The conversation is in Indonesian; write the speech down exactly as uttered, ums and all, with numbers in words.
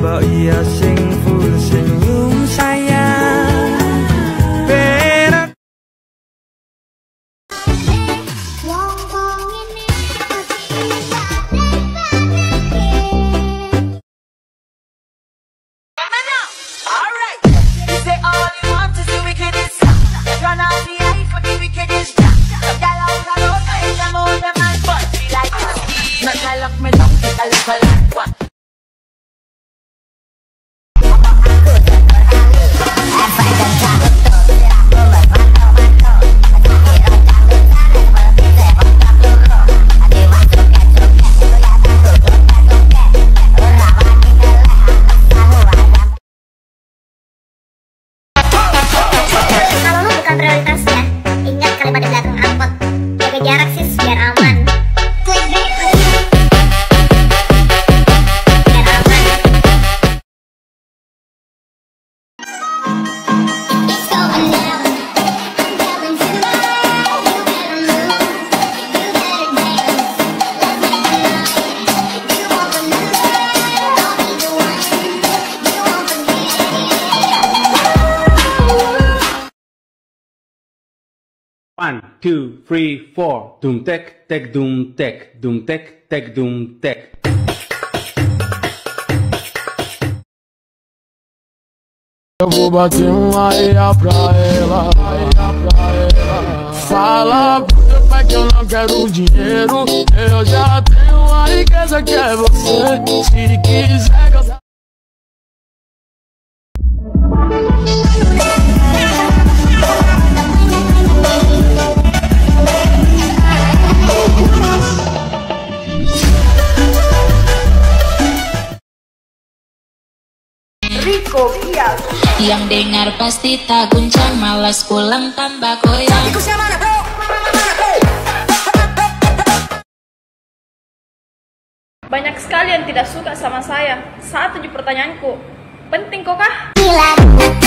mbok iya sing full senyum sayang. Berak prioritasnya, ingat kalimat di belakang angkot, jaga jarak sis biar aman. Biar aman. One, two, three, four. Doom tek, tek, doom tek, doom tek, tek, doom tek. Eu vou bater uma areia pra ela, areia pra ela. Fala pro meu pai que eu não quero dinheiro, eu já tenho a riqueza que é você. Se quiser gozar. Yang dengar pasti tak guncang, malas pulang tambah goyang. Banyak sekali yang tidak suka sama saya. Saat tujuh pertanyaanku, penting kok kah? Gila.